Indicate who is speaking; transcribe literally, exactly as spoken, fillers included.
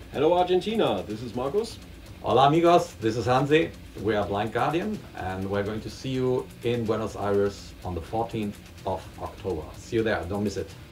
Speaker 1: Hello Argentina, this is Marcus.
Speaker 2: Hola amigos, this is Hansi. We are Blind Guardian and we're going to see you in Buenos Aires on the fourteenth of October. See you there, don't miss it.